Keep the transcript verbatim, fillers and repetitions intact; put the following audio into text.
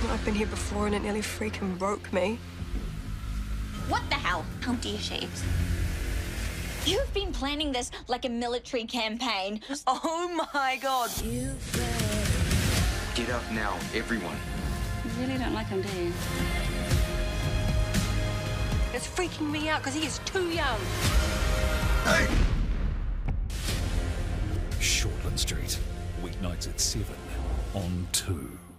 I've been here before and it nearly freaking broke me. What the hell? How dare she? You've been planning this like a military campaign. Oh my God. Get up now, everyone. You really don't like him, do you? It's freaking me out because he is too young. Hey! Shortland Street, weeknights at seven on two.